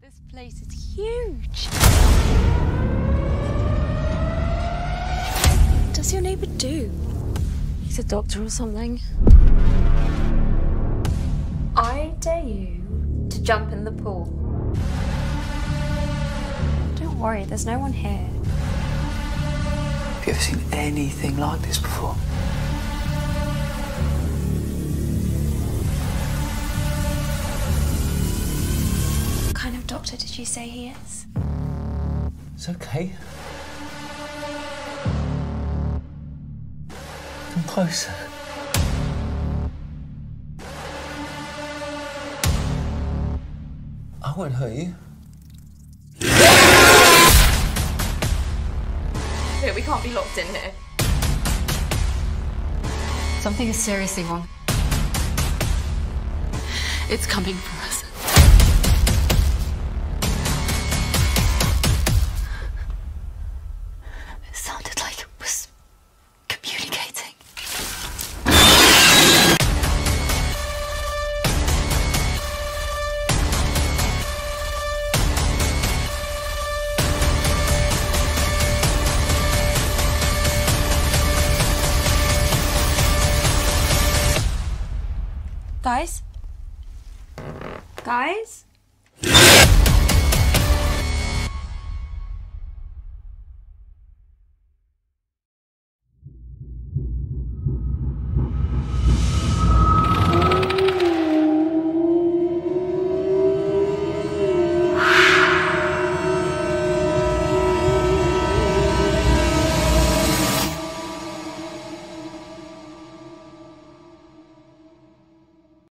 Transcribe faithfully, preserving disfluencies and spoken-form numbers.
This place is huge. What does your neighbour do? He's a doctor or something. I dare you to jump in the pool. Don't worry, there's no one here. Have you ever seen anything like this before? What kind of doctor did you say he is? It's okay. Come closer. I won't hurt you. We can't be locked in here. Something is seriously wrong. It's coming for us. It sounded like it was communicating. Guys? Guys?